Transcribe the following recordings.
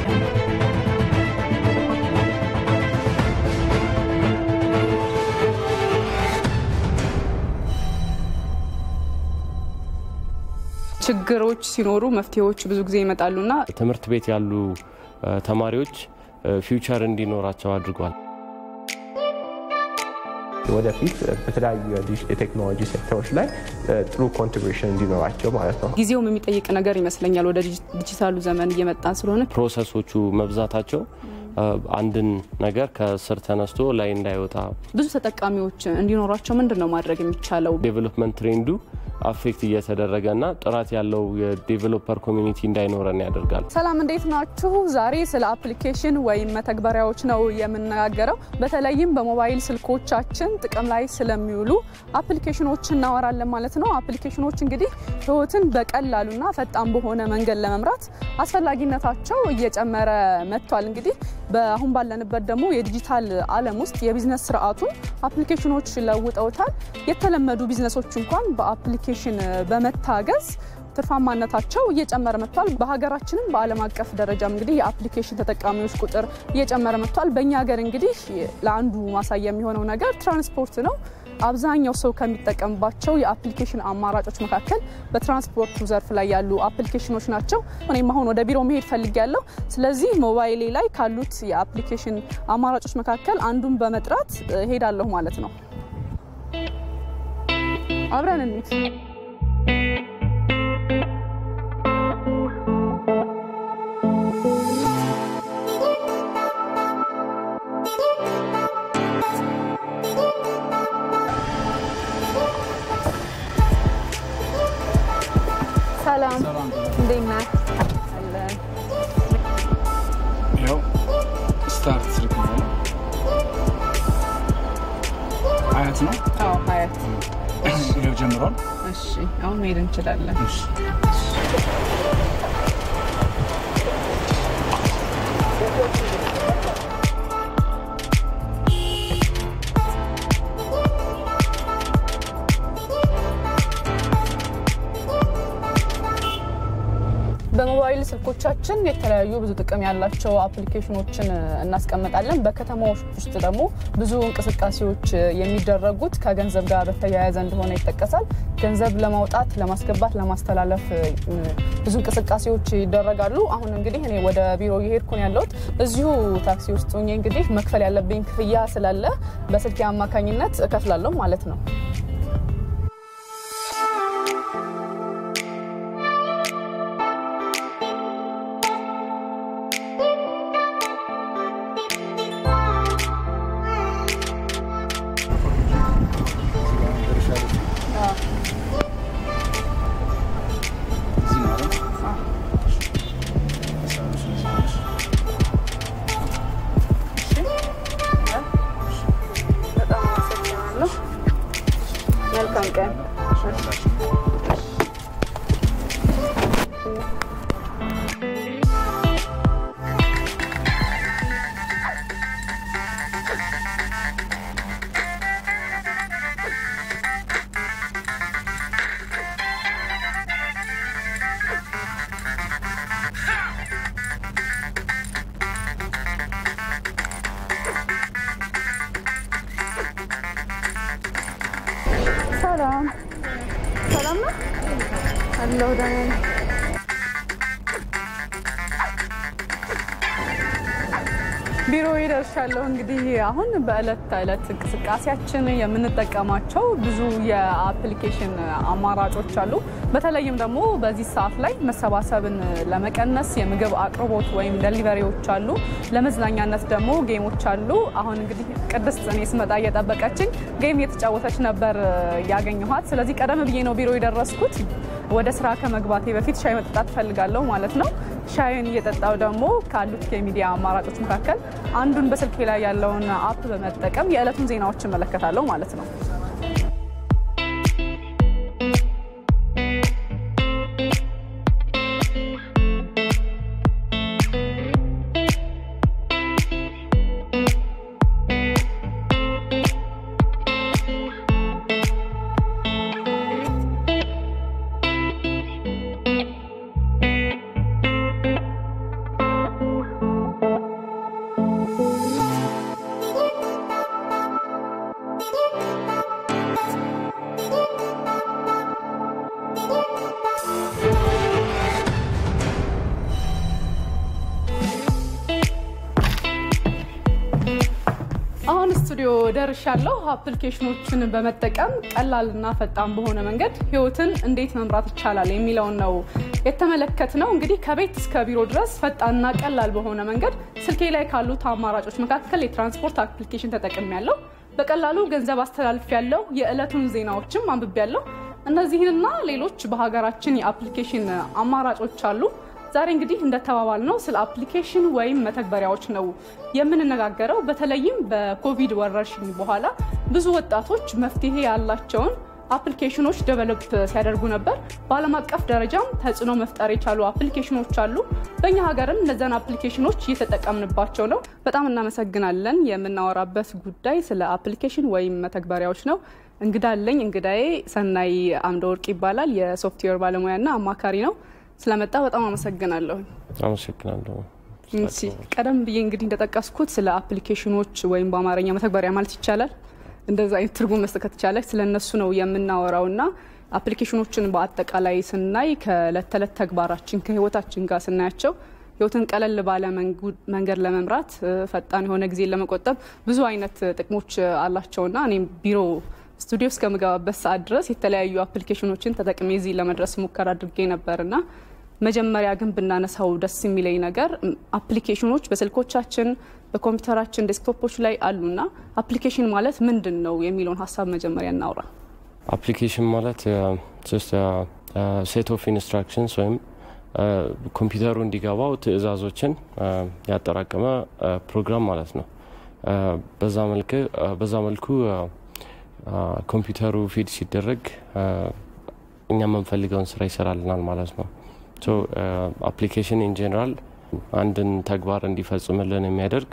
ችግሮች ሲኖሩ መፍትሄዎች ብዙ ጊዜ ይመጣሉና ትምህርት ቤት ያሉ ተማሪዎች ፊውቸር እንዲኖራቸው አድርጓል። ወደፊት በተለያዩ የቴክኖሎጂ ሴክተሮች ላይ ጥሩ ኮንትሪቢዩሽን እንዲኖራቸው ማለት ነው። ጊዜውም የሚጠይቅ ነገር ይመስለኛል ወደ ዲጂታሉ ዘመን እየመጣን ስለሆነ ፕሮሰሶቹ መብዛታቸው አንድን ነገር ከስር ተነስቶ ላይ እንዳይወጣ ብዙ ተጠቃሚዎች እንዲኖራቸው ምንድነው ማድረግ የሚቻለው? ዴቨሎፕመንት ትሬንዱ አፌክት እየተደረገና ጥራት ያለው የዴቨሎፐር ኮሚኒቲ እንዳይኖረን ያደርጋል። ሰላም እንዴት ናችሁ? ዛሬ ስለ አፕሊኬሽን ወይም መተግበሪያዎች ነው የምንናገረው። በተለይም በሞባይል ስልኮቻችን ጥቅም ላይ ስለሚውሉ አፕሊኬሽኖች እናወራለን ማለት ነው። አፕሊኬሽኖች እንግዲህ ህይወትን በቀላሉና ፈጣን በሆነ መንገድ ለመምራት አስፈላጊነታቸው እየጨመረ መጥቷል። እንግዲህ በአሁን ባለንበት ደግሞ የዲጂታል ዓለም ውስጥ የቢዝነስ ስርዓቱን አፕሊኬሽኖች ለውጠውታል። የተለመዱ ቢዝነሶች እንኳን በአፕሊኬሽን በመታገዝ ትርፋማነታቸው እየጨመረ መጥቷል። በሀገራችንም በዓለም አቀፍ ደረጃም እንግዲህ የአፕሊኬሽን ተጠቃሚዎች ቁጥር እየጨመረ መጥቷል። በእኛ ሀገር እንግዲህ ለአንዱ ማሳያ የሚሆነው ነገር ትራንስፖርት ነው። አብዛኛው ሰው ከሚጠቀምባቸው የአፕሊኬሽን አማራጮች መካከል በትራንስፖርት ዘርፍ ላይ ያሉ አፕሊኬሽኖች ናቸው። እኔም አሁን ወደ ቢሮ መሄድ ፈልጊያለሁ። ስለዚህ ሞባይሌ ላይ ካሉት የአፕሊኬሽን አማራጮች መካከል አንዱን በመጥራት ሄዳለሁ ማለት ነው። አብረን እንሂድ። ሰላም እንዴት ነህ? አለን ያው ስታርት ነው አያት ነው። አዎ አያት ይሄው ጀምሯል። እሺ አሁን መሄድ እንችላለን። እሺ በሞባይል ስልኮቻችን የተለያዩ ብዙ ጥቅም ያላቸው አፕሊኬሽኖችን እናስቀምጣለን። በከተማዎች ውስጥ ደግሞ ብዙ እንቅስቃሴዎች የሚደረጉት ከገንዘብ ጋር በተያያዘ እንደሆነ ይጠቀሳል። ገንዘብ ለማውጣት፣ ለማስገባት፣ ለማስተላለፍ ብዙ እንቅስቃሴዎች ይደረጋሉ። አሁን እንግዲህ እኔ ወደ ቢሮ እየሄድኩ ነው ያለሁት። እዚሁ ታክሲ ውስጥ ሆኜ እንግዲህ መክፈል ያለብኝ ክፍያ ስላለ በስልክ አማካኝነት እከፍላለሁ ማለት ነው። ሰላም ነው አለው ዳን ቢሮ ይደርሻለሁ። እንግዲህ አሁን በእለት ተእለት እንቅስቃሴያችን የምንጠቀማቸው ብዙ የአፕሊኬሽን አማራጮች አሉ። በተለይም ደግሞ በዚህ ሰዓት ላይ መሰባሰብን ለመቀነስ የምግብ አቅርቦት ወይም ዴሊቨሪዎች አሉ። ለመዝናኛነት ደግሞ ጌሞች አሉ። አሁን እንግዲህ ቅድስት እኔ ስመጣ እየጠበቀችኝ ጌም እየተጫወተች ነበር ያገኘኋት። ስለዚህ ቀደም ብዬ ነው ቢሮ የደረስኩት። ወደ ስራ ከመግባቴ በፊት ሻይ መጠጣት ፈልጋለሁ ማለት ነው። ሻይን እየጠጣው ደግሞ ካሉት የሚዲያ አማራጮች መካከል አንዱን በስልኬ ላይ ያለውን አፕ በመጠቀም የዕለቱን ዜናዎችን መለከታለሁ ማለት ነው። ስቱዲዮ ደርሻለሁ። አፕሊኬሽኖችን በመጠቀም ቀላልና ፈጣን በሆነ መንገድ ህይወትን እንዴት መምራት ይቻላል የሚለው ነው የተመለከትነው። እንግዲህ ከቤት እስከ ቢሮ ድረስ ፈጣንና ቀላል በሆነ መንገድ ስልኬ ላይ ካሉት አማራጮች መካከል የትራንስፖርት አፕሊኬሽን ተጠቅሜያለሁ። በቀላሉ ገንዘብ አስተላልፌያለሁ። የዕለቱን ዜናዎችም አንብቤያለሁ። እነዚህንና ሌሎች በሀገራችን የአፕሊኬሽን አማራጮች አሉ። ዛሬ እንግዲህ እንደተባባልነው ስለ አፕሊኬሽን ወይም መተግበሪያዎች ነው የምንነጋገረው። በተለይም በኮቪድ ወረርሽኝ በኋላ ብዙ ወጣቶች መፍትሄ ያላቸውን አፕሊኬሽኖች ዴቨሎፕ ሲያደርጉ ነበር። በዓለም አቀፍ ደረጃም ተጽዕኖ መፍጠር የቻሉ አፕሊኬሽኖች አሉ። በእኛ ሀገርም እነዛን አፕሊኬሽኖች እየተጠቀምንባቸው ነው። በጣም እናመሰግናለን። የምናወራበት ጉዳይ ስለ አፕሊኬሽን ወይም መተግበሪያዎች ነው። እንግዳ አለኝ። እንግዳዬ ሰናይ አምደወርቅ ይባላል። የሶፍትዌር ባለሙያና አማካሪ ነው። ስለመጣ በጣም አመሰግናለሁ። አመሰግናለሁ። እሺ፣ ቀደም ብዬ እንግዲህ እንደተጠቀስኩት ስለ አፕሊኬሽኖች ወይም በአማርኛ መተግበሪያ ማለት ይቻላል እንደዛ አይነት ትርጉም መስጠት ይቻላል ስለነሱ ነው የምናወራውና አፕሊኬሽኖችን በአጠቃላይ ስናይ ከዕለት ተዕለት ተግባራችን ከህይወታችን ጋር ስናያቸው ህይወትን ቀለል ባለ መንገድ ለመምራት ፈጣን የሆነ ጊዜ ለመቆጠብ ብዙ አይነት ጥቅሞች አላቸውና እኔም ቢሮ ስቱዲዮ እስከምገባበት ሰዓት ድረስ የተለያዩ አፕሊኬሽኖችን ተጠቅሜ እዚህ ለመድረስ ሙከራ አድርጌ ነበርና መጀመሪያ ግን ብናነሳው ደስ የሚለኝ ነገር አፕሊኬሽኖች በስልኮቻችን በኮምፒውተራችን ዴስክቶፖች ላይ አሉና አፕሊኬሽን ማለት ምንድነው የሚለውን ሐሳብ መጀመሪያ እናውራ። አፕሊኬሽን ማለት just a set of instructions ወይም ኮምፒውተሩ እንዲገባው ትዕዛዞችን ያጠራቀመ ፕሮግራም ማለት ነው። በዛ መልኩ ኮምፒውተሩ ፊድ ሲደረግ እኛ የምንፈልገውን ስራ ይሰራልናል ማለት ነው። ሶ አፕሊኬሽን ኢን ጀነራል አንድን ተግባር እንዲፈጽምልን የሚያደርግ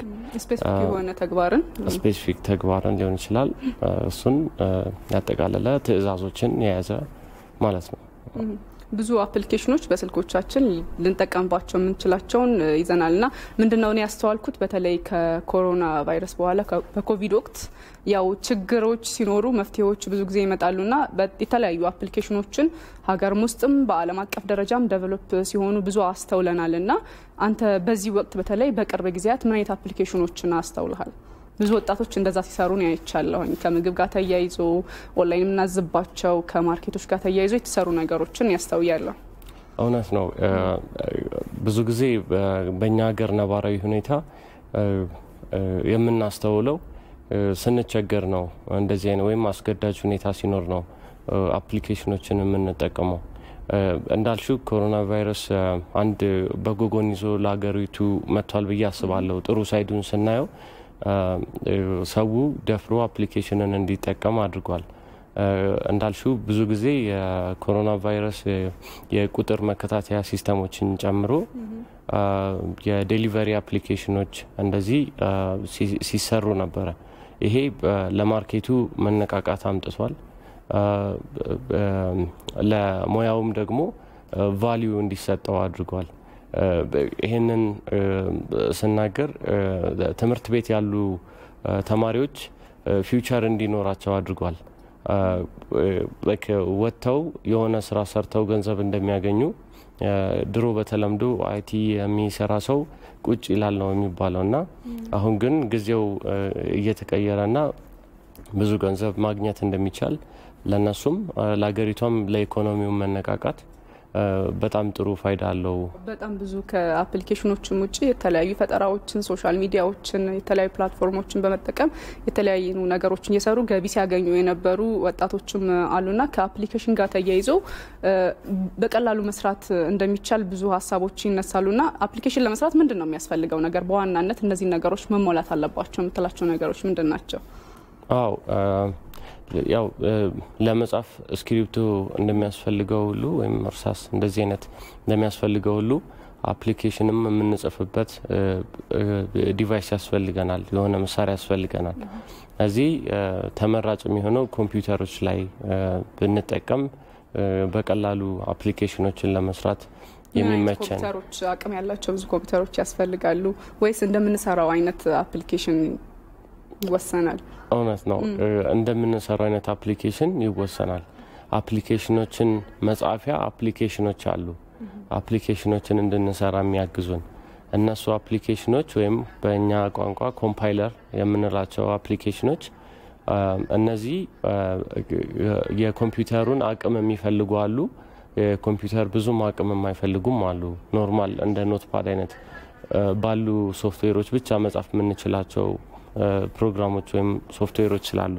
ስፔሲፊክ ተግባርን ሊሆን ይችላል። እሱን ያጠቃለለ ትዕዛዞችን የያዘ ማለት ነው። ብዙ አፕሊኬሽኖች በስልኮቻችን ልንጠቀምባቸው የምንችላቸውን ይዘናልና ምንድነው እኔ ያስተዋልኩት በተለይ ከኮሮና ቫይረስ በኋላ በኮቪድ ወቅት ያው ችግሮች ሲኖሩ መፍትሄዎች ብዙ ጊዜ ይመጣሉና የተለያዩ አፕሊኬሽኖችን ሀገር ውስጥም በዓለም አቀፍ ደረጃም ዴቨሎፕ ሲሆኑ ብዙ አስተውለናልና አንተ በዚህ ወቅት በተለይ በቅርብ ጊዜያት ምን አይነት አፕሊኬሽኖችን አስተውለሃል? ብዙ ወጣቶች እንደዛ ሲሰሩ ነው ያይቻለሁኝ። ከምግብ ጋር ተያይዞ ኦንላይን እናዝባቸው ከማርኬቶች ጋር ተያይዞ የተሰሩ ነገሮችን ያስተውያለሁ። እውነት ነው። ብዙ ጊዜ በእኛ ሀገር ነባራዊ ሁኔታ የምናስተውለው ስንቸገር ነው። እንደዚህ አይነት ወይም አስገዳጅ ሁኔታ ሲኖር ነው አፕሊኬሽኖችን የምንጠቀመው። እንዳልሽው ኮሮና ቫይረስ አንድ በጎጎን ይዞ ለሀገሪቱ መጥቷል ብዬ አስባለሁ። ጥሩ ሳይዱን ስናየው ሰው ደፍሮ አፕሊኬሽንን እንዲጠቀም አድርጓል። እንዳልሽው ብዙ ጊዜ የኮሮና ቫይረስ የቁጥር መከታተያ ሲስተሞችን ጨምሮ የዴሊቨሪ አፕሊኬሽኖች እንደዚህ ሲሰሩ ነበረ። ይሄ ለማርኬቱ መነቃቃት አምጥቷል። ለሙያውም ደግሞ ቫልዩ እንዲሰጠው አድርጓል። ይሄንን ስናገር ትምህርት ቤት ያሉ ተማሪዎች ፊውቸር እንዲኖራቸው አድርጓል። ወጥተው የሆነ ስራ ሰርተው ገንዘብ እንደሚያገኙ ድሮ በተለምዶ አይቲ የሚሰራ ሰው ቁጭ ይላል ነው የሚባለውና አሁን ግን ጊዜው እየተቀየረና ብዙ ገንዘብ ማግኘት እንደሚቻል ለነሱም ለሀገሪቷም ለኢኮኖሚው መነቃቃት በጣም ጥሩ ፋይዳ አለው። በጣም ብዙ ከአፕሊኬሽኖችም ውጪ የተለያዩ ፈጠራዎችን ሶሻል ሚዲያዎችን የተለያዩ ፕላትፎርሞችን በመጠቀም የተለያዩ ነገሮችን እየሰሩ ገቢ ሲያገኙ የነበሩ ወጣቶችም አሉና ከአፕሊኬሽን ጋር ተያይዞ በቀላሉ መስራት እንደሚቻል ብዙ ሀሳቦች ይነሳሉና አፕሊኬሽን ለመስራት ምንድነው የሚያስፈልገው ነገር? በዋናነት እነዚህ ነገሮች መሞላት አለባቸው የምትላቸው ነገሮች ምንድናቸው? አዎ ያው ለመጻፍ ስክሪፕቶ እንደሚያስፈልገው ሁሉ ወይም እርሳስ እንደዚህ አይነት እንደሚያስፈልገው ሁሉ አፕሊኬሽንም የምንጽፍበት ዲቫይስ ያስፈልገናል፣ የሆነ መሳሪያ ያስፈልገናል። እዚህ ተመራጭ የሚሆነው ኮምፒውተሮች ላይ ብንጠቀም በቀላሉ አፕሊኬሽኖችን ለመስራት የሚመቸን ኮምፒውተሮች አቅም ያላቸው ብዙ ኮምፒውተሮች ያስፈልጋሉ ወይስ እንደምንሰራው አይነት አፕሊኬሽን ይወሰናል? እውነት ነው። እንደምንሰራው አይነት አፕሊኬሽን ይወሰናል። አፕሊኬሽኖችን መጻፊያ አፕሊኬሽኖች አሉ። አፕሊኬሽኖችን እንድንሰራ የሚያግዙን እነሱ አፕሊኬሽኖች ወይም በእኛ ቋንቋ ኮምፓይለር የምንላቸው አፕሊኬሽኖች እነዚህ የኮምፒውተሩን አቅም የሚፈልጉ አሉ፣ የኮምፒውተር ብዙም አቅም የማይፈልጉም አሉ። ኖርማል እንደ ኖትፓድ አይነት ባሉ ሶፍትዌሮች ብቻ መጻፍ የምንችላቸው ፕሮግራሞች ወይም ሶፍትዌሮች ስላሉ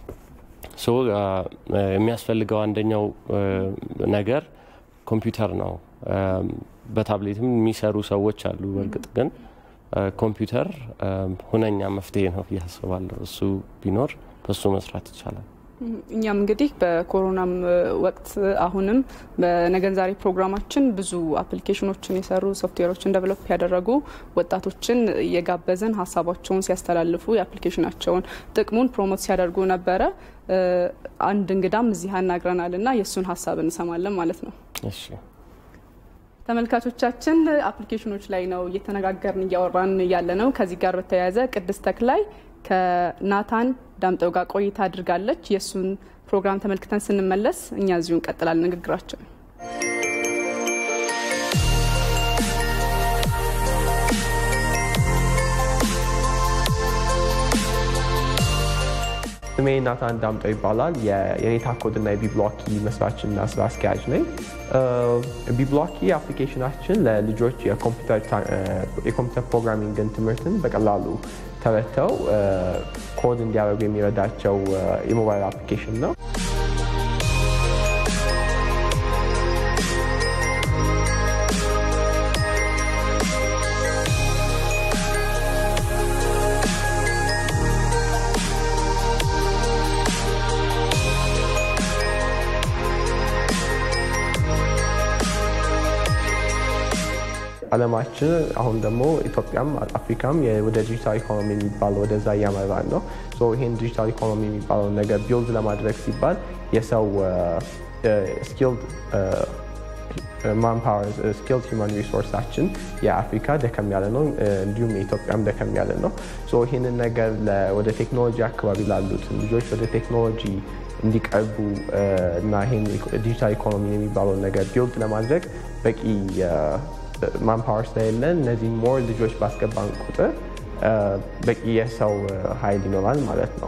የሚያስፈልገው አንደኛው ነገር ኮምፒውተር ነው። በታብሌትም የሚሰሩ ሰዎች አሉ። በእርግጥ ግን ኮምፒውተር ሁነኛ መፍትሄ ነው ያስባለሁ። እሱ ቢኖር በሱ መስራት ይቻላል። እኛም እንግዲህ በኮሮናም ወቅት አሁንም በነገን ዛሬ ፕሮግራማችን ብዙ አፕሊኬሽኖችን የሰሩ ሶፍትዌሮችን ዴቨሎፕ ያደረጉ ወጣቶችን የጋበዘን ሀሳባቸውን ሲያስተላልፉ የአፕሊኬሽናቸውን ጥቅሙን ፕሮሞት ሲያደርጉ ነበረ። አንድ እንግዳም እዚህ አናግረናልና የሱን ሀሳብ እንሰማለን ማለት ነው። እሺ ተመልካቾቻችን አፕሊኬሽኖች ላይ ነው እየተነጋገርን እያወራን ያለነው። ከዚህ ጋር በተያያዘ ቅድስት ተክላይ ከናታን ዳምጠው ጋር ቆይታ አድርጋለች። የሱን ፕሮግራም ተመልክተን ስንመለስ እኛ እዚሁ እንቀጥላለን ንግግራችን። ስሜ ናታን ዳምጠው ይባላል። የኔታ ኮድ እና የቢብሎኪ መስራችና ስራ አስኪያጅ ነኝ። ቢብሎኪ አፕሊኬሽናችን ለልጆች የኮምፒውተር ፕሮግራሚንግን ትምህርትን በቀላሉ ተረድተው ኮድ እንዲያደርጉ የሚረዳቸው የሞባይል አፕሊኬሽን ነው። ዓለማችን አሁን ደግሞ ኢትዮጵያም አፍሪካም ወደ ዲጂታል ኢኮኖሚ የሚባል ወደዛ እያመራን ነው። ይሄን ዲጂታል ኢኮኖሚ የሚባለው ነገር ቢልድ ለማድረግ ሲባል የሰው ስኪልድ ማንፓወር ስኪልድ ሂውማን ሪሶርሳችን የአፍሪካ ደከም ያለ ነው፣ እንዲሁም የኢትዮጵያም ደከም ያለ ነው። ይህንን ነገር ወደ ቴክኖሎጂ አካባቢ ላሉት ልጆች ወደ ቴክኖሎጂ እንዲቀርቡ እና ይህን ዲጂታል ኢኮኖሚ የሚባለው ነገር ቢልድ ለማድረግ በቂ ማንፓወር ስለሌለን እነዚህ ሞር ልጆች ባስገባን ቁጥር በቂ የሰው ኃይል ይኖራል ማለት ነው።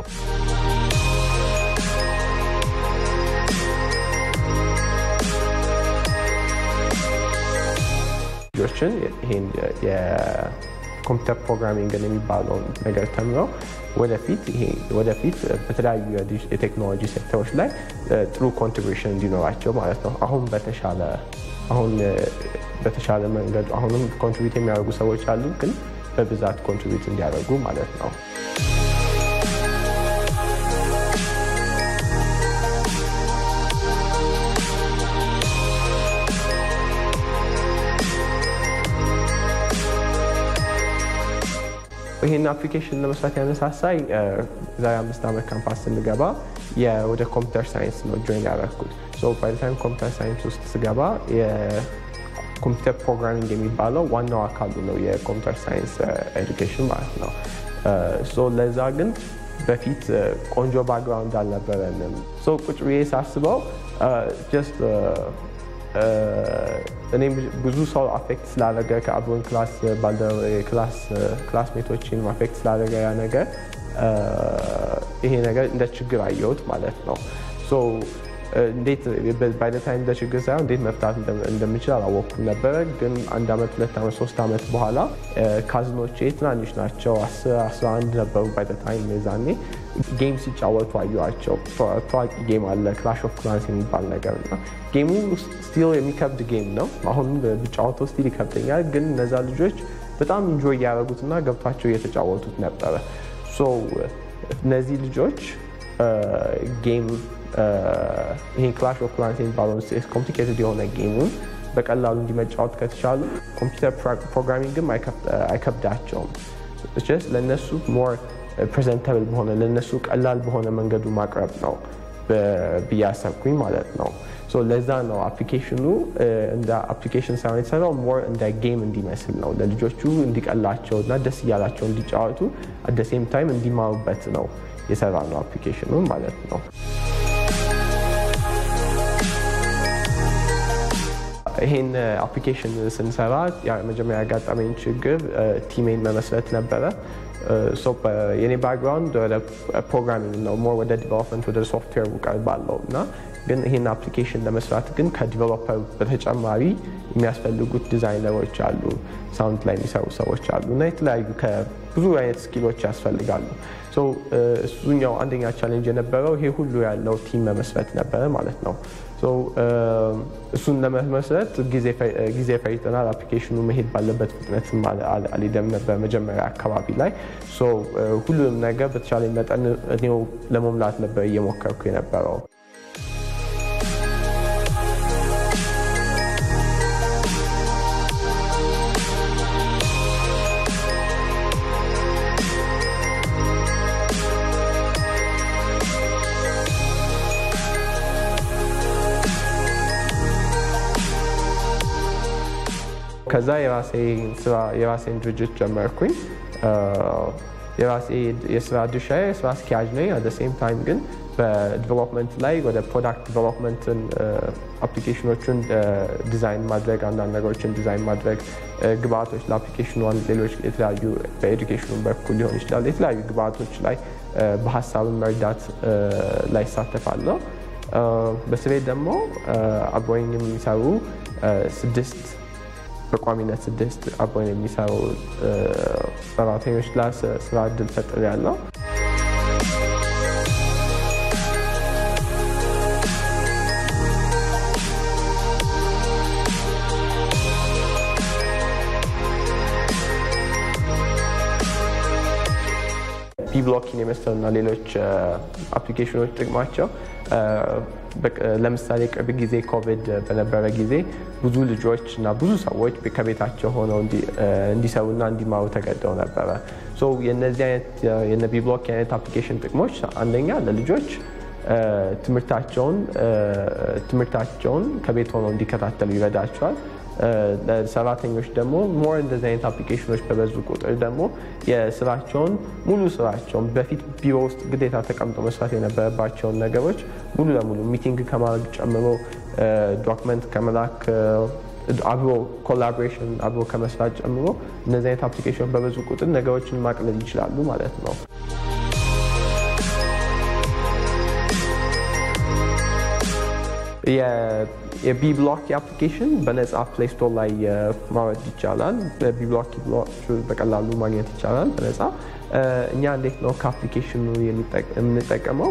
ልጆችን ይሄን የኮምፒውተር ፕሮግራሚንግን የሚባለውን ነገር ተምረው ወደፊት በተለያዩ የቴክኖሎጂ ሴክተሮች ላይ ጥሩ ኮንትሪቢዩሽን እንዲኖራቸው ማለት ነው። አሁን በተሻለ መንገድ አሁንም ኮንትሪቢዩት የሚያደርጉ ሰዎች አሉ፣ ግን በብዛት ኮንትሪቢዩት እንዲያደርጉ ማለት ነው። ይህን አፕሊኬሽን ለመስራት ያነሳሳኝ ዛሬ 5 ዓመት ካምፓስ ስንገባ ወደ ኮምፒውተር ሳይንስ ነው ጆይን ያደረኩት። ባይ ዘ ታይም ኮምፒውተር ሳይንስ ውስጥ ስገባ የኮምፒውተር ፕሮግራሚንግ የሚባለው ዋናው አካሉ ነው የኮምፒውተር ሳይንስ ኤዱኬሽን ማለት ነው። ለዛ ግን በፊት ቆንጆ ባክግራውንድ አልነበረንም። ቁጭ ብዬ ሳስበው ጀስት እኔም ብዙ ሰው አፌክት ስላደረገ ከአብሮን ክላስሜቶችን አፌክት ስላደረገ ያ ነገር ይሄ ነገር እንደ ችግር አየሁት ማለት ነው። እንዴት ባይ ዘ ታይም እንደ ችግር ሳይሆን እንዴት መፍታት እንደምችል አላወቅኩም ነበረ። ግን 1 ዓመት 2 ዓመት 3 ዓመት በኋላ ካዝኖቼ ትናንሽ ናቸው፣ 10 11 ነበሩ ባይ ዘ ታይም የዛኔ ጌም ሲጫወቱ አየኋቸው። ታዋቂ ጌም አለ ክላሽ ኦፍ ክላንስ የሚባል ነገር እና ጌሙ ስቲል የሚከብድ ጌም ነው። አሁን ብጫወተው ስቲል ይከብደኛል፣ ግን እነዛ ልጆች በጣም ኢንጆይ እያደረጉትና ገብቷቸው እየተጫወቱት ነበረ። እነዚህ ልጆች ጌም ይሄ ክላሽ ኦፍ ክላንስ የሚባለውን ኮምፕሊኬትድ የሆነ ጌሙን በቀላሉ እንዲመጫወት ከተቻሉ ኮምፒውተር ፕሮግራሚንግም አይከብዳቸውም። ለእነሱ ሞር ፕሬዘንታብል በሆነ ለእነሱ ቀላል በሆነ መንገዱ ማቅረብ ነው ብዬ አሰብኩኝ ማለት ነው። ለዛ ነው አፕሊኬሽኑ እንደ አፕሊኬሽን ሳይሆን የተሰራው ሞር እንደ ጌም እንዲመስል ነው። ለልጆቹ እንዲቀላቸው እና ደስ እያላቸው እንዲጫወቱ አት ዘ ሴም ታይም እንዲማሩበት ነው የሰራ ነው አፕሊኬሽኑ ማለት ነው። ይሄን አፕሊኬሽን ስንሰራ መጀመሪያ ያጋጠመኝ ችግር ቲሜን መመስረት ነበረ። የኔ ባክግራውንድ ወደ ፕሮግራሚንግ ነው፣ ሞር ወደ ዲቨሎፕመንት ወደ ሶፍትዌር ቀርባለሁ እና ግን ይሄን አፕሊኬሽን ለመስራት ግን ከዲቨሎፐር በተጨማሪ የሚያስፈልጉት ዲዛይነሮች አሉ፣ ሳውንድ ላይ የሚሰሩ ሰዎች አሉ እና የተለያዩ ብዙ አይነት ስኪሎች ያስፈልጋሉ። እሱኛው አንደኛ ቻሌንጅ የነበረው ይሄ ሁሉ ያለው ቲም መመስረት ነበረ ማለት ነው። እሱን ለመመስረት ጊዜ ፈጅተናል። አፕሊኬሽኑ መሄድ ባለበት ፍጥነት አልሄደም ነበር መጀመሪያ አካባቢ ላይ። ሁሉንም ነገር በተቻለ መጠን እኔው ለመሙላት ነበር እየሞከርኩ የነበረው። ከዛ የራሴን ድርጅት ጀመርኩኝ። የራሴ የስራ ድርሻዬ ስራ አስኪያጅ ነኝ። አት ሴም ታይም ግን በዲቨሎፕመንት ላይ ወደ ፕሮዳክት ዲቨሎፕመንትን አፕሊኬሽኖችን ዲዛይን ማድረግ፣ አንዳንድ ነገሮችን ዲዛይን ማድረግ፣ ግብአቶች ለአፕሊኬሽኑ ሌሎች የተለያዩ በኤዱኬሽኑ በኩል ሊሆን ይችላል የተለያዩ ግብአቶች ላይ በሀሳብን መርዳት ላይ ይሳተፋለሁ። በስሬ ደግሞ አብሮኝ የሚሰሩ በቋሚነት 6 አብሮኝ የሚሰሩ ሰራተኞች ላይ ስራ እድል ፈጥሬያለሁ። ቢብሎኪን የመሰሉና ሌሎች አፕሊኬሽኖች ጥቅማቸው ለምሳሌ ቅርብ ጊዜ ኮቪድ በነበረ ጊዜ ብዙ ልጆች እና ብዙ ሰዎች ከቤታቸው ሆነው እንዲሰሩና እንዲማሩ ተገደው ነበረ። የነዚህ አይነት የቢብሎኪ አይነት አፕሊኬሽን ጥቅሞች አንደኛ ለልጆች ትምህርታቸውን ከቤት ሆነው እንዲከታተሉ ይረዳቸዋል። ለሰራተኞች ደግሞ ሞር እንደዚህ አይነት አፕሊኬሽኖች በበዙ ቁጥር ደግሞ ሙሉ ስራቸውን በፊት ቢሮ ውስጥ ግዴታ ተቀምጦ መስራት የነበረባቸውን ነገሮች ሙሉ ለሙሉ ሚቲንግ ከማድረግ ጨምሮ ዶክመንት ከመላክ ኮላቦሬሽን አብሮ ከመስራት ጨምሮ እነዚህ አይነት አፕሊኬሽኖች በበዙ ቁጥር ነገሮችን ማቅለል ይችላሉ ማለት ነው። የቢብሎኪ አፕሊኬሽን በነፃ ፕሌይ ስቶር ላይ ማውረድ ይቻላል። ቢብሎኪ በቀላሉ ማግኘት ይቻላል በነፃ። እኛ እንዴት ነው ከአፕሊኬሽኑ የምንጠቀመው?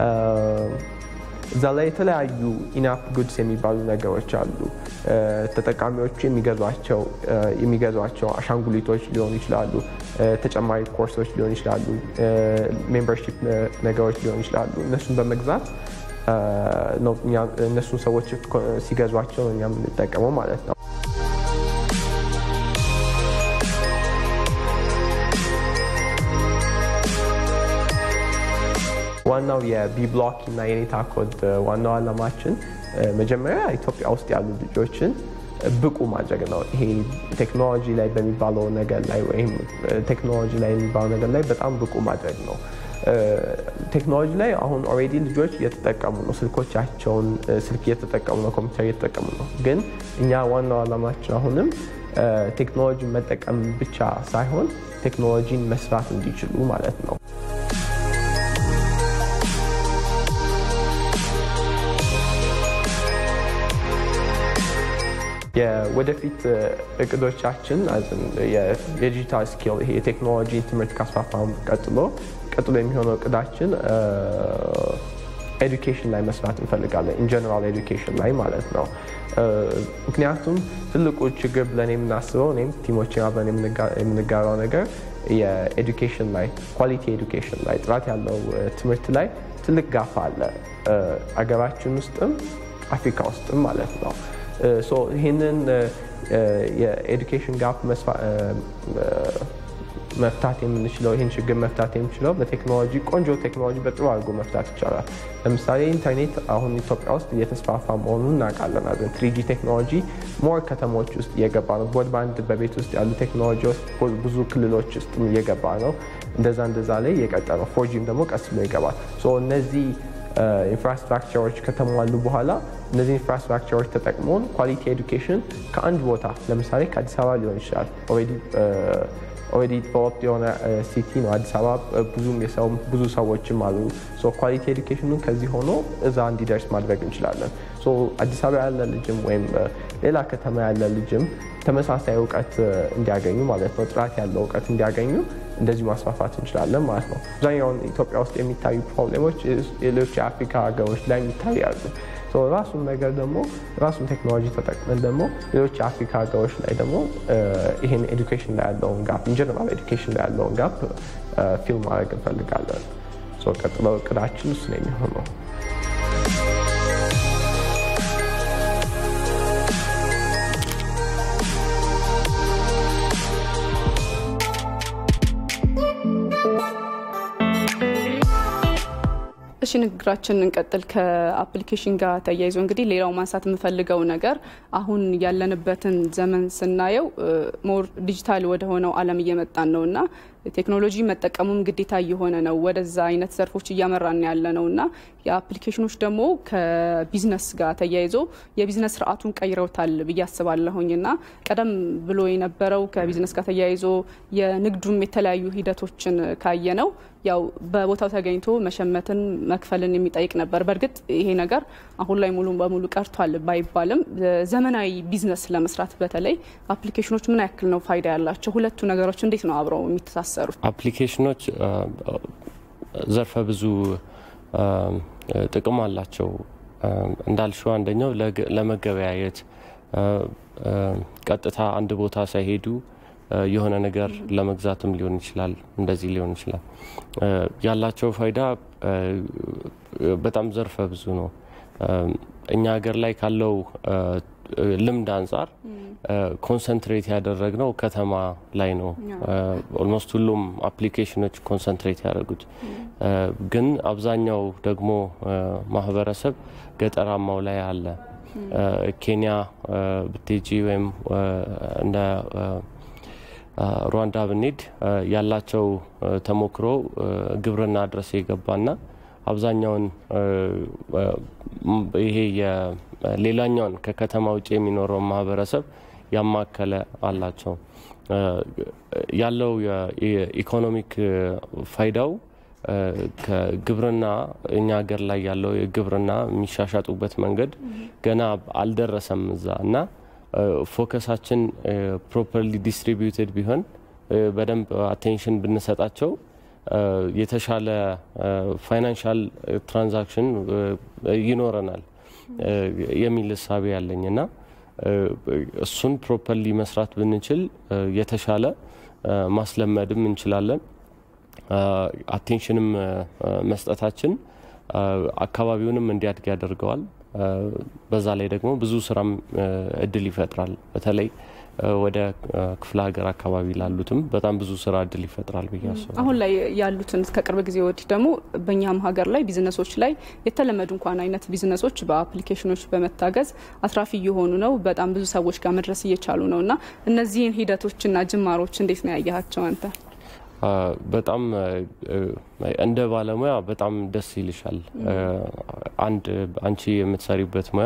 እዛ ላይ የተለያዩ ኢንአፕ ጉድስ የሚባሉ ነገሮች አሉ። ተጠቃሚዎቹ የሚገዟቸው አሻንጉሊቶች ሊሆኑ ይችላሉ፣ ተጨማሪ ኮርሶች ሊሆኑ ይችላሉ፣ ሜምበርሺፕ ነገሮች ሊሆኑ ይችላሉ። እነሱን በመግዛት እነሱን ሰዎች ሲገዟቸው እኛ የምንጠቀመው ማለት ነው። ዋናው የቢብሎኪ እና የኔታ ኮድ ዋናው ዓላማችን መጀመሪያ ኢትዮጵያ ውስጥ ያሉ ልጆችን ብቁ ማድረግ ነው። ይሄ ቴክኖሎጂ ላይ በሚባለው ነገር ላይ ወይም ቴክኖሎጂ ላይ የሚባለው ነገር ላይ በጣም ብቁ ማድረግ ነው። ቴክኖሎጂ ላይ አሁን ኦልሬዲ ልጆች እየተጠቀሙ ነው። ስልኮቻቸውን ስልክ እየተጠቀሙ ነው፣ ኮምፒውተር እየተጠቀሙ ነው። ግን እኛ ዋናው ዓላማችን አሁንም ቴክኖሎጂን መጠቀም ብቻ ሳይሆን ቴክኖሎጂን መስራት እንዲችሉ ማለት ነው። የወደፊት እቅዶቻችን የዲጂታል ስኪል ይሄ የቴክኖሎጂ ትምህርት ካስፋፋም ቀጥሎ የሚሆነው እቅዳችን ኤዱኬሽን ላይ መስራት እንፈልጋለን። ኢንጀነራል ኤዱኬሽን ላይ ማለት ነው። ምክንያቱም ትልቁ ችግር ብለን የምናስበው እኔም ቲሞች አብረን የምንጋራው ነገር የኤዱኬሽን ላይ ኳሊቲ ኤዱኬሽን ላይ ጥራት ያለው ትምህርት ላይ ትልቅ ጋፍ አለ፣ አገራችን ውስጥም አፍሪካ ውስጥም ማለት ነው። ይህንን የኤዱኬሽን ጋፕ መፍታት የምንችለው ይህን ችግር መፍታት የምንችለው በቴክኖሎጂ ቆንጆ ቴክኖሎጂ በጥሩ አድርጎ መፍታት ይቻላል። ለምሳሌ ኢንተርኔት አሁን ኢትዮጵያ ውስጥ እየተስፋፋ መሆኑን እናውቃለን። 3G ቴክኖሎጂ ሞር ከተሞች ውስጥ እየገባ ነው። ብሮድባንድ በቤት ውስጥ ያሉ ቴክኖሎጂዎች ብዙ ክልሎች ውስጥ እየገባ ነው። እንደዛ ላይ እየቀጠለ ነው። 4Gም ደግሞ ቀስ ብሎ ይገባል። እነዚህ ኢንፍራስትራክቸሮች ከተሟሉ በኋላ እነዚህ ኢንፍራስትራክቸሮች ተጠቅመውን ኳሊቲ ኤዱኬሽን ከአንድ ቦታ ለምሳሌ ከአዲስ አበባ ሊሆን ይችላል ኦልሬዲ ዲቨሎፕድ የሆነ ሲቲ ነው አዲስ አበባ ብዙ ሰዎችም አሉ ኳሊቲ ኤዱኬሽኑን ከዚህ ሆኖ እዛ እንዲደርስ ማድረግ እንችላለን አዲስ አበባ ያለ ልጅም ወይም ሌላ ከተማ ያለ ልጅም ተመሳሳይ እውቀት እንዲያገኙ ማለት ነው ጥራት ያለው እውቀት እንዲያገኙ እንደዚህ ማስፋፋት እንችላለን ማለት ነው አብዛኛውን ኢትዮጵያ ውስጥ የሚታዩ ፕሮብሌሞች ሌሎች የአፍሪካ ሀገሮች ላይ ይታያሉ ራሱን ነገር ደግሞ ራሱን ቴክኖሎጂ ተጠቅመን ደግሞ ሌሎች የአፍሪካ ሀገሮች ላይ ደግሞ ይሄን ኤዱኬሽን ላይ ያለውን ጋፕ ኢንጀነራል ኤዱኬሽን ላይ ያለውን ጋፕ ፊልም ማድረግ እንፈልጋለን ቀጥለው እቅዳችን እሱ ነው የሚሆነው እሺ ንግግራችንን እንቀጥል ከአፕሊኬሽን ጋር ተያይዞ እንግዲህ ሌላው ማንሳት የምፈልገው ነገር አሁን ያለንበትን ዘመን ስናየው ሞር ዲጂታል ወደ ሆነው ዓለም እየመጣን ነውና ቴክኖሎጂ መጠቀሙም ግዴታ እየሆነ ነው ወደዛ አይነት ዘርፎች እያመራን ያለነውና የአፕሊኬሽኖች ደግሞ ከቢዝነስ ጋር ተያይዞ የቢዝነስ ስርዓቱን ቀይረውታል በያስባለሁኝና ቀደም ብሎ የነበረው ከቢዝነስ ጋር ተያይዞ የንግዱም የተለያዩ ሂደቶችን ካየነው ያው በቦታው ተገኝቶ መሸመትን መክፈልን የሚጠይቅ ነበር በርግጥ ይሄ ነገር አሁን ላይ ሙሉ በሙሉ ቀርቷል ባይባልም ዘመናዊ ቢዝነስ ለመስራት በተለይ አፕሊኬሽኖች ምን ያክል ነው ፋይዳ ያላቸው ሁለቱ ነገሮች እንዴት ነው አብረው የሚተሳሰሩት አፕሊኬሽኖች ዘርፈ ብዙ ጥቅም አላቸው እንዳልሽው አንደኛው ለመገበያየት ቀጥታ አንድ ቦታ ሳይሄዱ የሆነ ነገር ለመግዛትም ሊሆን ይችላል እንደዚህ ሊሆን ይችላል ያላቸው ፋይዳ በጣም ዘርፈ ብዙ ነው እኛ ሀገር ላይ ካለው ልምድ አንፃር ኮንሰንትሬት ያደረግነው ከተማ ላይ ነው ኦልሞስት ሁሉም አፕሊኬሽኖች ኮንሰንትሬት ያደረጉት ግን አብዛኛው ደግሞ ማህበረሰብ ገጠራማው ላይ አለ ኬንያ ብትጂ ወይም እንደ ሩዋንዳ ብንሄድ ያላቸው ተሞክሮ ግብርና ድረስ የገባና አብዛኛውን ይሄ ሌላኛውን ከከተማ ውጪ የሚኖረው ማህበረሰብ ያማከለ አላቸው ያለው የኢኮኖሚክ ፋይዳው ከግብርና እኛ ሀገር ላይ ያለው የግብርና የሚሻሻጡበት መንገድ ገና አልደረሰም እዛና ፎከሳችን ፕሮፐርሊ ዲስትሪቢዩትድ ቢሆን በደንብ አቴንሽን ብንሰጣቸው የተሻለ ፋይናንሻል ትራንዛክሽን ይኖረናል የሚል ሐሳብ ያለኝና እሱን ፕሮፐርሊ መስራት ብንችል የተሻለ ማስለመድም እንችላለን አቴንሽንም መስጠታችን አካባቢውንም እንዲያድግ ያደርገዋል በዛ ላይ ደግሞ ብዙ ስራም እድል ይፈጥራል በተለይ ወደ ክፍለ ሀገር አካባቢ ላሉትም በጣም ብዙ ስራ እድል ይፈጥራል በያሰው አሁን ላይ ያሉትን ከቅርብ ጊዜ ወዲህ ደግሞ በእኛም ሀገር ላይ ቢዝነሶች ላይ የተለመዱ እንኳን አይነት ቢዝነሶች በአፕሊኬሽኖች በመታገዝ አትራፊ እየሆኑ ነው በጣም ብዙ ሰዎች ጋር መድረስ እየቻሉ ነውና እነዚህን ሂደቶችና ጅማሮች እንዴት ነው ያያቸው አንተ በጣም እንደ ባለሙያ በጣም ደስ ይልሻል አንቺ የምትሰሪበት ሙያ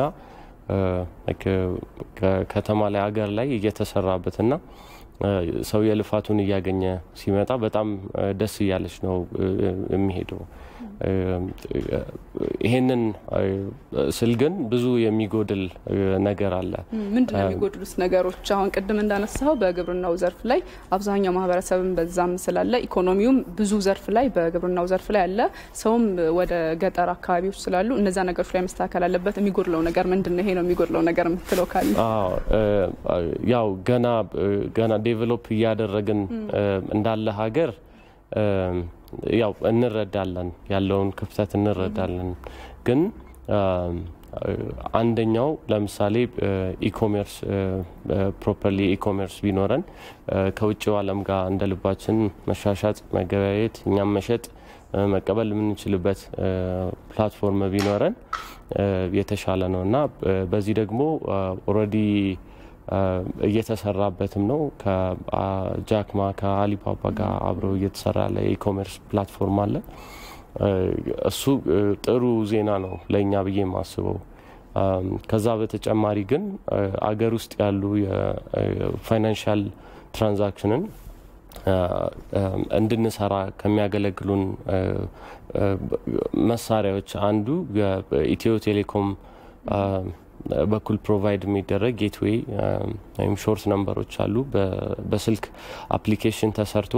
ከተማ ላይ ሀገር ላይ እየተሰራበትና ሰው የልፋቱን እያገኘ ሲመጣ በጣም ደስ ይያለሽ ነው የሚሄደው ይሄንን ስልገን ብዙ የሚጎድል ነገር አለ ምንድነው የሚጎድሉት ነገሮች አሁን ቅድም እንዳነሳው በግብርናው ዘርፍ ላይ አብዛኛው ማህበረሰብም በዛም ስላለ ኢኮኖሚውም ብዙ ዘርፍ ላይ በግብርናው ዘርፍ ላይ አለ ሰውም ወደ ገጠር አካባቢዎች ስላሉ እነዛ ነገሮች ላይ መስተካከል አለበት የሚጎድለው ነገር ምንድነው ይሄ ነው የሚጎድለው ነገር የምትለው ካለ ያው ገና ዴቨሎፕ ያደረግን እንዳለ ሀገር ያው እንረዳለን ያለውን ክፍተት እንረዳለን ግን አንደኛው ለምሳሌ ኢኮሜርስ ፕሮፐርሊ ኢኮሜርስ ቢኖረን ከውጭው ዓለም ጋር እንደልባችን መሻሻጥ መገበያየት እኛም መሸጥ መቀበል የምንችልበት ፕላትፎርም ቢኖረን የተሻለ ነውና በዚህ ደግሞ ኦሬዲ እየተሰራበትም ነው ከጃክማ ከአሊባባ ጋር አብረው እየተሰራ ያለ ኢኮሜርስ ፕላትፎርም አለ እሱ ጥሩ ዜና ነው ለኛ ብዬ ማስበው ከዛ በተጨማሪ ግን አገር ውስጥ ያሉ የፋይናንሻል ትራንዛክሽንን እንድንሰራ ከሚያገለግሉን መሳሪያዎች አንዱ የኢትዮ ቴሌኮም በኩል ፕሮቫይድ የሚደረግ ጌትዌይ ወይም ሾርት ነምበሮች አሉ በስልክ አፕሊኬሽን ተሰርቶ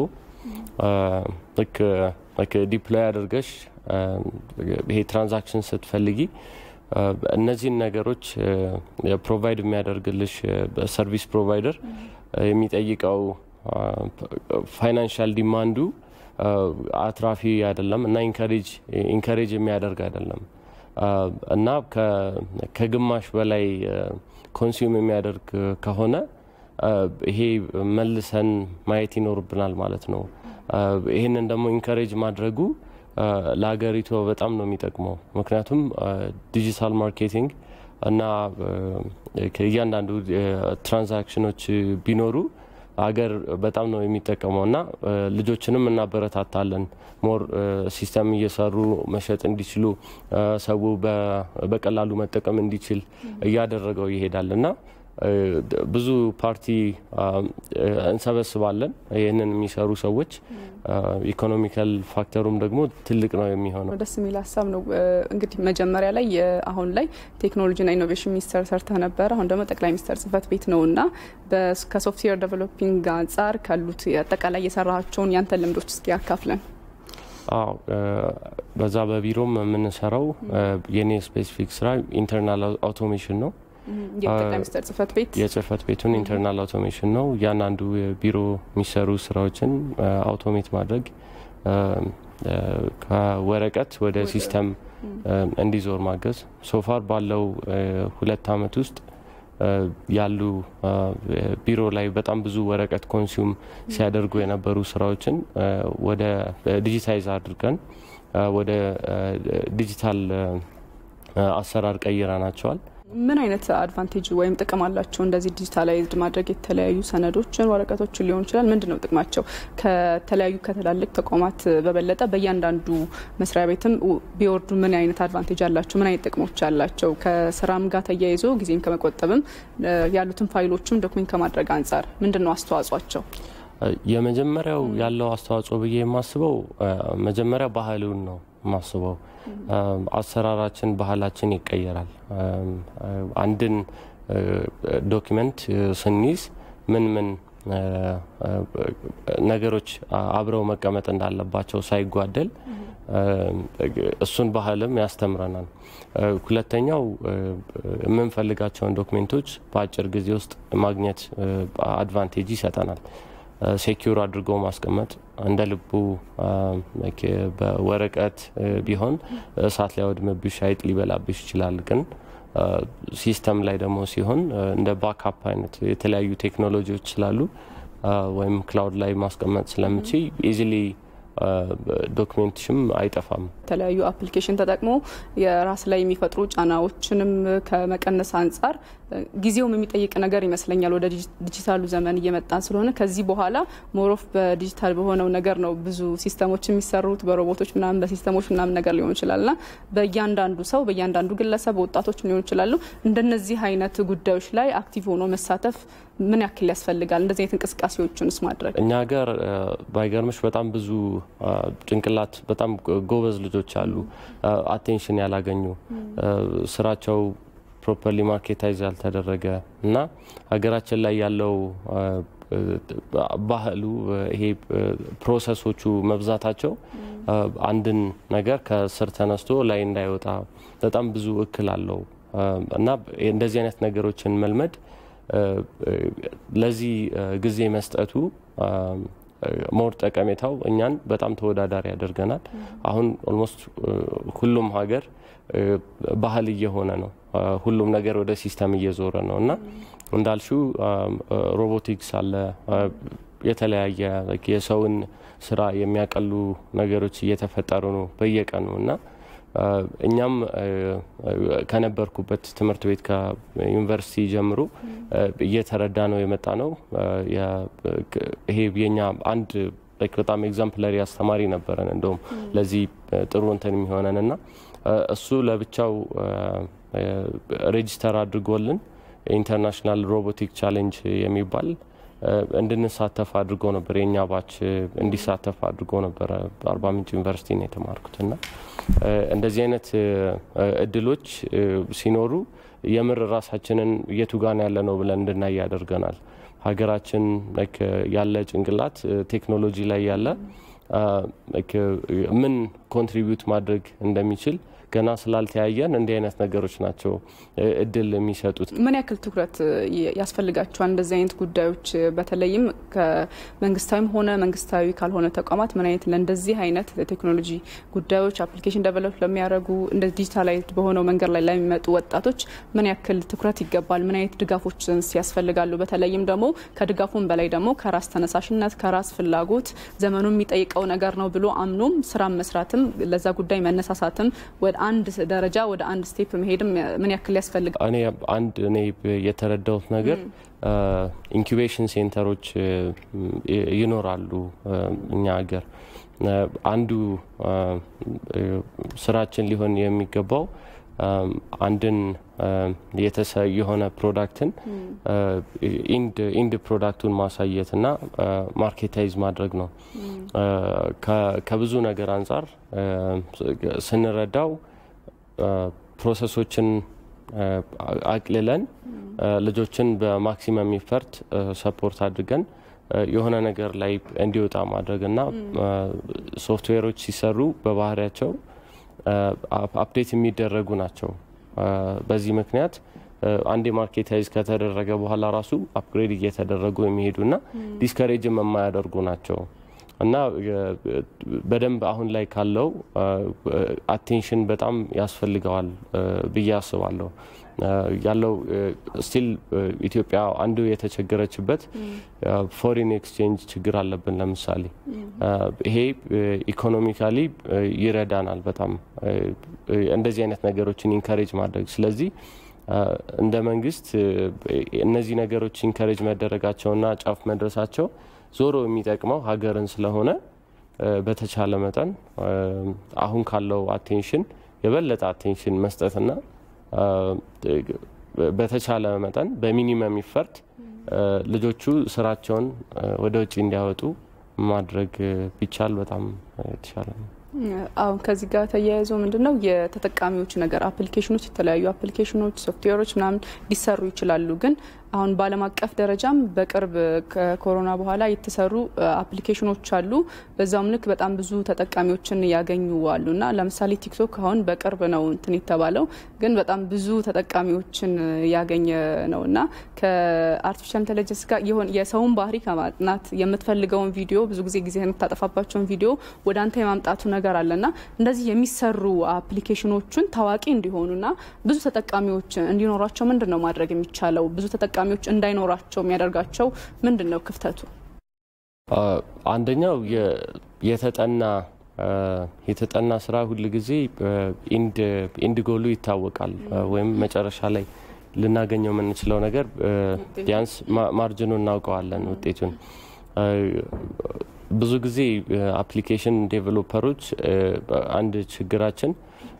like ዲፕሎይ አድርገሽ ይሄ ትራንዛክሽን ስትፈልጊ እነዚህ ነገሮች ፕሮቫይድ የሚያደርግልሽ ሰርቪስ ፕሮቫይደር የሚጠይቀው ፋይናንሻል ዲማንዱ አትራፊ አይደለም እና ኢንካሬጅ የሚያደርግ አይደለም እና ከግማሽ በላይ ኮንሱም የሚያደርግ ከሆነ ይሄ መልሰን ማየት ይኖርብናል ማለት ነው ይሄንን ደግሞ ኢንካሬጅ ማድረጉ ለሀገሪቱ በጣም ነው የሚጠቅመው ምክንያቱም ዲጂታል ማርኬቲንግ እና ከእያንዳንዱ ትራንዛክሽኖች ቢኖሩ አገር በጣም ነው የሚጠቀመውና ልጆችንም እናበረታታለን ሞር ሲስተም እየሰሩ መሸጥ እንዲችሉ ሰው በቀላሉ መጠቀም እንዲችል እያደረገው ይሄዳልና ብዙ ፓርቲ እንሰበስባለን ይሄንን የሚሰሩ ሰዎች ኢኮኖሚካል ፋክተሩም ደግሞ ትልቅ ነው የሚሆነው ደስ የሚል ሀሳብ ነው እንግዲህ መጀመሪያ ላይ አሁን ላይ ቴክኖሎጂና ኢኖቬሽን ሚኒስተር ሰርተ ነበር አሁን ደግሞ ጠቅላይ ሚኒስተር ጽህፈት ቤት ነውና ከሶፍትዌር ዴቨሎፒንግ አንፃር ካሉት አጠቃላይ የሰራቸውን ያንተ ልምዶች እስኪ ያካፍለን በዛ በቢሮም የምንሰራው የኔ ስፔሲፊክ ስራ ኢንተርናል አውቶሜሽን ነው የጠቅላይ ሚኒስተር ጽህፈት ቤት የጽህፈት ቤቱን ኢንተርናል አውቶሜሽን ነው ያንንዱ ቢሮ የሚሰሩ ስራዎችን አውቶሜት ማድረግ ከወረቀት ወደ ሲስተም እንዲዞር ማገዝ ሶፋር ባለው 2 አመት ውስጥ ያሉ ቢሮ ላይ በጣም ብዙ ወረቀት ኮንሱም ሲያደርጉ የነበሩ ስራዎችን ወደ ዲጂታይዝ አድርገን ወደ ዲጂታል አሰራር ቀይረናቸዋል ምን አይነት አድቫንቴጅ ወይም ጥቅም አላቸው እንደዚህ ዲጂታላይዝድ ማድረግ የተለያዩ ሰነዶችን ወረቀቶችን ሊሆን ይችላል ምንድነው ጥቅማቸው ከተለያዩ ከተላልቅ ተቋማት በበለጠ በእያንዳንዱ መስሪያ ቤትም ቢወርዱ ምን አይነት አድቫንቴጅ አላቸው ምን አይነት ጥቅሞች አላቸው ከስራም ጋር ተያይዞ ጊዜም ከመቆጠብም ያሉትን ፋይሎችም ዶክመንት ከማድረግ አንፃር ምንድነው አስተዋጽኦአቸው የመጀመሪያው ያለው አስተዋጽኦ ብዬ የማስበው መጀመሪያ ባህሉን ነው ማስበው አሰራራችን ባህላችን ይቀየራል አንድን ዶክመንት ስንይዝ ምን ነገሮች አብረው መቀመጥ እንዳለባቸው ሳይጓደል እሱን ባህልም ያስተምረናል ሁለተኛው የምንፈልጋቸውን ዶክመንቶች በአጭር ጊዜ ውስጥ ማግኘት አድቫንቴጅ ይሰጣናል ሴኩር አድርጎ ማስቀመጥ እንደ ልቡ በወረቀት ቢሆን እሳት ላይ ወድመብሽ አይጥ ሊበላብሽ ይችላል ግን ሲስተም ላይ ደግሞ ሲሆን እንደ ባክአፕ አይነት የተለያዩ ቴክኖሎጂዎች ስላሉ ወይም ክላውድ ላይ ማስቀመጥ ስለምችል ኢዚሊ ዶክመንትሽም አይጠፋም ተለያዩ አፕሊኬሽን ተጠቅሞ የራስ ላይ የሚፈጥሩ ጫናዎችንም ከመቀነስ አንፃር ጊዜውም የሚጠይቅ ነገር ይመስለኛል ወደ ዲጂታሉ ዘመን እየመጣን ስለሆነ ከዚህ በኋላ ሞሮፍ በዲጂታል በሆነው ነገር ነው ብዙ ሲስተሞች የሚሰሩት በሮቦቶች ምናምን በሲስተሞች ምናምን ነገር ሊሆን ይችላልና በእያንዳንዱ ሰው በእያንዳንዱ ግለሰብ ወጣቶች ሊሆን ይችላሉ እንደነዚህ አይነት ጉዳዮች ላይ አክቲቭ ሆኖ መሳተፍ ምን ያክል ያስፈልጋል እንደዚህ አይነት እንቅስቃሴዎችንስ ማድረግ እኛ ጋር ባይገርምሽ በጣም ብዙ ጭንቅላት በጣም ጎበዝ ልጆች አሉ አቴንሽን ያላገኙ ስራቸው ፕሮፐርሊ ማርኬታይዝ ያልተደረገ እና ሀገራችን ላይ ያለው ባህሉ ይሄ ፕሮሰሶቹ መብዛታቸው አንድን ነገር ከስር ተነስቶ ላይ እንዳይወጣ በጣም ብዙ እክል አለው እና እንደዚህ አይነት ነገሮችን መልመድ ለዚህ ጊዜ መስጠቱ ሞር ጠቀሜታው እኛን በጣም ተወዳዳሪ ያደርገናል አሁን ኦልሞስት ሁሉም ሀገር ባህል እየሆነ ነው ሁሉም ነገር ወደ ሲስተም እየዞረ ነውና እንዳልሽው ሮቦቲክስ አለ የተለያየ የሰውን ስራ የሚያቀሉ ነገሮች እየተፈጠሩ ነው በየቀኑና እኛም ከነበርኩበት ትምህርት ቤት ከዩኒቨርሲቲ ጀምሮ እየተረዳ ነው የመጣ ነው ይሄ የኛ አንድ በጣም ኤግዛምፕላሪ አስተማሪ ነበረን እንደውም ለዚህ ጥሩ እንትን የሚሆነንና እሱ ለብቻው ሬጂስተር አድርጎልን ኢንተርናሽናል ሮቦቲክ ቻሌንጅ የሚባል እንድንሳተፍ አድርጎ ነበር የኛ ባች እንዲሳተፍ አድርጎ ነበር አርባ ምንጭ ዩኒቨርሲቲ ነው የተማርኩትና እንደዚህ አይነት እድሎች ሲኖሩ የምር ራሳችንን የቱ ጋር ያለነው ብለን እንድናይ ያደርገናል ሀገራችን ያለ ጭንቅላት ቴክኖሎጂ ላይ ያለ ምን ኮንትሪቢዩት ማድረግ እንደሚችል ገና ስላልተያየን እንደ አይነት ነገሮች ናቸው እድል የሚሰጡት ምን ያክል ትኩረት ያስፈልጋቸዋል እንደዚህ አይነት ጉዳዮች በተለይም ከመንግስታዊም ሆነ መንግስታዊ ካልሆነ ተቋማት ምን አይነት ለእንደዚህ አይነት ቴክኖሎጂ ጉዳዮች አፕሊኬሽን ዴቨሎፕ ለሚያደርጉ እንደ ዲጂታላይዝድ በሆነው መንገድ ላይ ለሚመጡ ወጣቶች ምን ያክል ትኩረት ይገባል ምን አይነት ድጋፎችን ያስፈልጋሉ በተለይም ደግሞ ከድጋፉም በላይ ደግሞ ከራስ ተነሳሽነት ከራስ ፍላጎት ዘመኑ የሚጠይቀው ነገር ነው ብሎ አምኖም ስራ መስራትም ለዛ ጉዳይ መነሳሳትም ወደ አንድ ደረጃ ወደ አንድ ስቴፕ መሄድም ምን ያክል ያስፈልጋል እኔ የተረዳሁት ነገር ኢንኩቤሽን ሴንተሮች ይኖራሉ እኛ ሀገር አንዱ ስራችን ሊሆን የሚገባው አንድን የሆነ ፕሮዳክትን ኢንድ ፕሮዳክቱን ማሳየትና ማርኬታይዝ ማድረግ ነው ከብዙ ነገር አንፃር ስንረዳው ፕሮሰሶችን አቅልለን ልጆችን በማክሲመም ኢፈርት ሰፖርት አድርገን የሆነ ነገር ላይ እንዲወጣ ማድረግና ሶፍትዌሮች ሲሰሩ በባህሪያቸው አፕዴት የሚደረጉ ናቸው በዚህ ምክንያት አንዴ ማርኬታይዝ ከተደረገ በኋላ ራሱ አፕግሬድ እየተደረጉ የሚሄዱና ዲስከሬጅ የማያደርጉ ናቸው እና በደንብ አሁን ላይ ካለው አቴንሽን በጣም ያስፈልጋል ብዬ አስባለሁ ያለው ስቲል ኢትዮጵያ አንዱ የተቸገረችበት ፎሪን ኤክስቼንጅ ችግር አለብን ለምሳሌ ይሄ ኢኮኖሚካሊ ይረዳናል በጣም እንደዚህ አይነት ነገሮችን ኢንካሬጅ ማድረግ ስለዚህ እንደ መንግስት እነዚህ ነገሮች ኢንካሬጅ መደረጋቸውና ጫፍ መድረሳቸው ዞሮ የሚጠቅመው ሀገርን ስለሆነ በተቻለ መጠን አሁን ካለው አቴንሽን የበለጠ አቴንሽን መስጠትና በተቻለ መጠን በሚኒመም ኢፈርት ልጆቹ ስራቸውን ወደ ውጪ እንዲያወጡ ማድረግ ቢቻል በጣም የተሻለ ነው አሁን ከዚህ ጋር ተያይዞ ምንድነው የተጠቃሚዎች ነገር አፕሊኬሽኖች የተለያዩ አፕሊኬሽኖች ሶፍትዌሮች ምናምን ሊሰሩ ይችላሉ ግን አሁን ባለም አቀፍ ደረጃም በቅርብ ከኮሮና በኋላ የተሰሩ አፕሊኬሽኖች አሉ በዛውም ልክ በጣም ብዙ ተጠቃሚዎችን ያገኙ አሉና ለምሳሌ ቲክቶክ አሁን በቅርብ ነው እንትን የተባለው ግን በጣም ብዙ ተጠቃሚዎችን ያገኘ ነውና ከአርቲፊሻል ኢንተለጀንስ ጋር ይሆን የሰውን ባህሪ ከማጥናት የምትፈልገውን ቪዲዮ ብዙ ጊዜ የምታጠፋባቸውን ቪዲዮ ወደ አንተ የማምጣቱ ነገር አለና እንደዚህ የሚሰሩ አፕሊኬሽኖችን ታዋቂ እንዲሆኑና ብዙ ተጠቃሚዎች እንዲኖራቸው ምንድነው ማድረግ የሚቻለው ብዙ ተጠቃሚዎች እንዳይኖራቸው የሚያደርጋቸው ምንድነው ክፍተቱ አንደኛው የተጠና ስራ ሁሉ ጊዜ ኢንድ ጎሉ ይታወቃል ወይም መጨረሻ ላይ ልናገኘው የምንችለው ነገር ቢያንስ ማርጂኑን እናውቀዋለን ውጤቱን ብዙ ጊዜ አፕሊኬሽን ዴቨሎፐሮች አንድ ችግራችን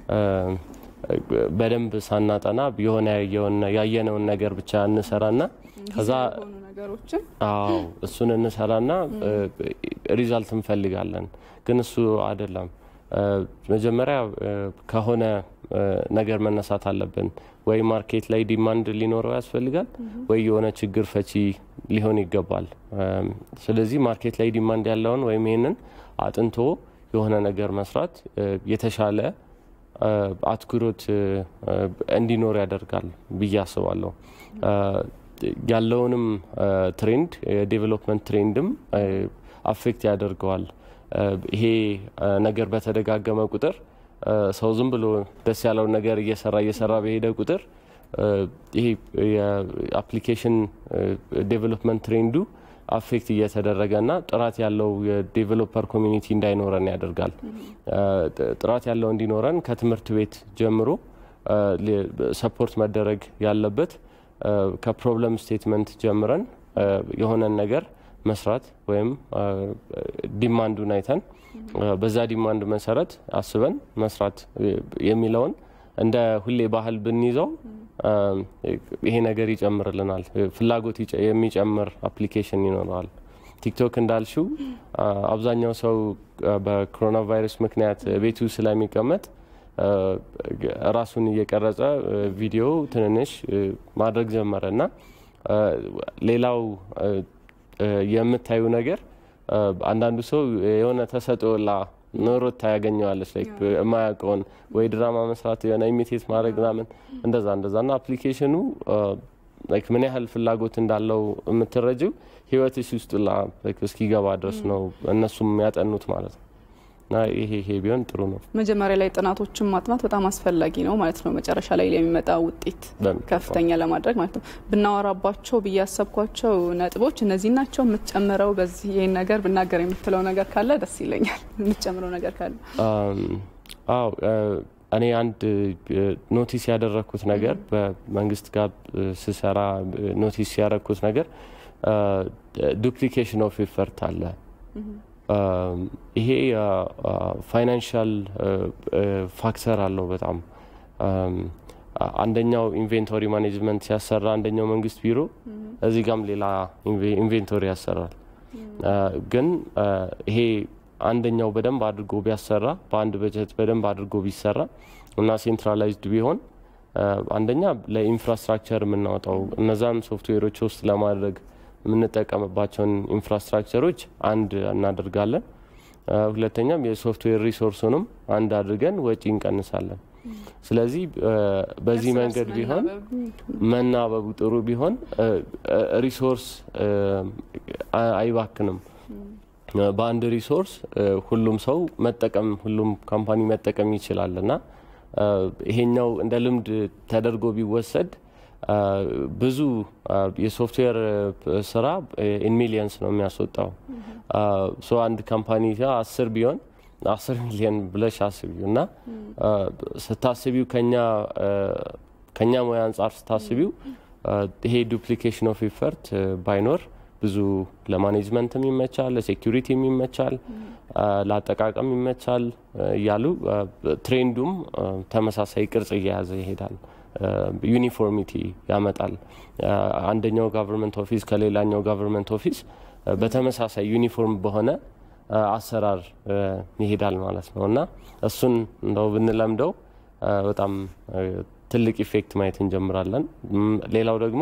በደንብ ሳናጠና የሆነ ያየነውን ነገር ብቻ እንሰራና ከዛ ነገሮችን እሱን እንሰራና ሪዛልት እንፈልጋለን ግን እሱ አይደለም መጀመሪያ ከሆነ ነገር መነሳት አለብን ወይ ማርኬት ላይ ዲማንድ ሊኖረው ያስፈልጋል ወይ የሆነ ችግር ፈቺ ሊሆን ይገባል ስለዚህ ማርኬት ላይ ዲማንድ ያለውን ወይ ይሄንን አጥንቶ የሆነ ነገር መስራት የተሻለ አትኩሮት እንዲኖር ያደርጋል ብዬ አስባለሁ ያለውንም ትሬንድ የዴቨሎፕመንት ትሬንድም አፌክት ያደርገዋል ይሄ ነገር በተደጋገመ ቁጥር ሰው ዝም ብሎ ደስ ያለው ነገር እየሰራ በሄደ ቁጥር ይሄ የአፕሊኬሽን ዴቨሎፕመንት ትሬንዱ አፌክት እየተደረገና ጥራት ያለው የዴቨሎፐር ኮሚኒቲ እንዳይኖረን ያደርጋል ጥራት ያለው እንዲኖረን ከትምህርት ቤት ጀምሮ ሰፖርት መደረግ ያለበት ከፕሮብለም ስቴትመንት ጀምረን የሆነ ነገር መስራት ወይም ዲማንዱን አይተን በዛ ዲማንድ መሰረት አስበን መስራት የሚለውን እንደ ሁሌ ባህል ብንይዘው ይሄ ነገር ይጨምርልናል ፍላጎት የሚጨምር አፕሊኬሽን ይኖራል ቲክቶክ እንዳልሽው አብዛኛው ሰው በኮሮና ቫይረስ ምክንያት ቤቱ ስለሚቀመጥ ራሱን እየቀረጸ ቪዲዮ ትንንሽ ማድረግ ጀመረና ሌላው የምታዩ ነገር አንዳንዱ ሰው የሆነ ተሰጥኦላ ኖሮት ያገኘዋለች ላይክ ማያውቀውን ወይ ድራማ መስራት የሆነ ኢሚቴት ማድረግ ምናምን እንደዛና አፕሊኬሽኑ ላይክ ምን ያህል ፍላጎት እንዳለው የምትረጂው ህይወትሽ ውስጥ ላይክ እስኪገባ ድረስ ነው እነሱም ያጠኑት ማለት ነው እና ይሄ ቢሆን ጥሩ ነው መጀመሪያ ላይ ጥናቶችን ማጥናት በጣም አስፈላጊ ነው ማለት ነው መጨረሻ ላይ የሚመጣው ውጤት ከፍተኛ ለማድረግ ማለት ነው ብናወራባቸው በያሰብኳቸው ነጥቦች እነዚህ ናቸው የምትጨምረው በዚህ ይሄን ነገር ብናገር የምትለው ነገር ካለ ደስ ይለኛል የምትጨምረው ነገር ካለ አው እኔ አንድ ኖቲስ ያደረኩት ነገር በመንግስት ጋር ስሰራ ኖቲስ ያደረኩት ነገር ዱፕሊኬሽን ኦፍ ኢፈርት አለ ይሄ ፋይናንሻል ፋክተር አለው በጣም አንደኛው ኢንቬንቶሪ ማኔጅመንት ሲያሰራ አንደኛው መንግስት ቢሮ እዚህ ጋርም ሌላ ኢንቬንቶሪ ያሰራል ግን ይሄ አንደኛው በደንብ አድርጎ ቢያሰራ በአንድ በጀት በደንብ አድርጎ ቢሰራ እና ሴንትራላይዝድ ቢሆን አንደኛ ለኢንፍራስትራክቸር የምናወጣው እነዛን ሶፍትዌሮች ውስጥ ለማድረግ የምንጠቀምባቸውን ኢንፍራስትራክቸሮች አንድ እናደርጋለን ሁለተኛም የሶፍትዌር ሪሶርሱንም አንድ አድርገን ወጪ እንቀንሳለን ስለዚህ በዚህ መንገድ ቢሆን መናበቡ ጥሩ ቢሆን ሪሶርስ አይባክንም በአንድ ሪሶርስ ሁሉም ሰው መጠቀም ሁሉም ካምፓኒ መጠቀም ይችላልና ይሄኛው እንደ ልምድ ተደርጎ ቢወሰድ ብዙ የሶፍትዌር ስራ ኢን ሚሊየንስ ነው የሚያስወጣው ሶ አንድ ካምፓኒ 10 ቢሆን 10 ሚሊዮን ብለሽ አስቢውና ስታስቢው ከኛ ሙያ አንፃር ስታስቢው ይሄ ዱፕሊኬሽን ኦፍ ኢፈርት ባይኖር ብዙ ለማኔጅመንትም ይመቻል ለሴኩሪቲም ይመቻል ለአጠቃቀም ይመቻል ያሉ ትሬንዱም ተመሳሳይ ቅርጽ እየያዘ ይሄዳል ዩኒፎርሚቲ ያመጣል አንደኛው ገቨርንመንት ኦፊስ ከሌላኛው ገቨርንመንት ኦፊስ በተመሳሳይ ዩኒፎርም በሆነ አሰራር ይሄዳል ማለት ነውና እሱን እንደው ብንለምደው በጣም ትልቅ ኢፌክት ማየት እንጀምራለን ሌላው ደግሞ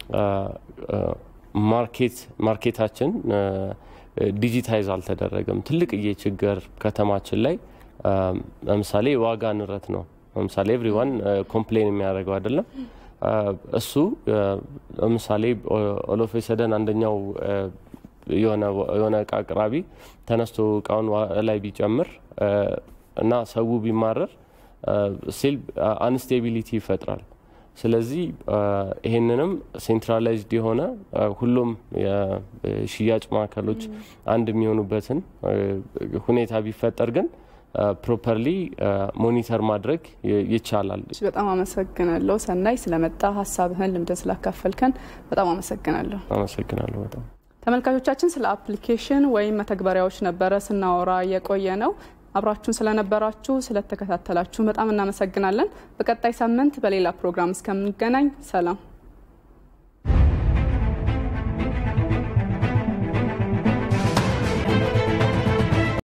ማርኬታችን ዲጂታይዝ አልተደረገም ትልቅ የችግር ከተማችን ላይ ለምሳሌ ዋጋ ንረት ነው ለምሳሌ ኤቭሪዋን ኮምፕሌን የሚያደርገው አይደለም እሱ ለምሳሌ ኦል ኦፍ ሰደን አንደኛው የሆነ አቅራቢ ተነስቶ ቃውን ላይ ቢጨምር እና ሰው ቢማረር ሲል አንስቴቢሊቲ ይፈጥራል ስለዚህ ይሄንንም ሴንትራላይዝድ የሆነ ሁሉም የሽያጭ ማዕከሎች አንድ የሚሆኑበትን ሁኔታ ቢፈጠር ግን ፕሮፐርሊ ሞኒተር ማድረግ ይቻላል በጣም አመሰግናለሁ ሰናይ ስለመጣ ሐሳብህን ልምድን ስላካፈልከን በጣም አመሰግናለሁ በጣም ተመልካቾቻችን ስለ አፕሊኬሽን ወይም መተግበሪያዎች ነበረ ስናወራ የቆየ ነው አብራችሁን ስለነበራችሁ ስለተከታተላችሁ በጣም እናመሰግናለን በቀጣይ ሳምንት በሌላ ፕሮግራም እስከምንገናኝ ሰላም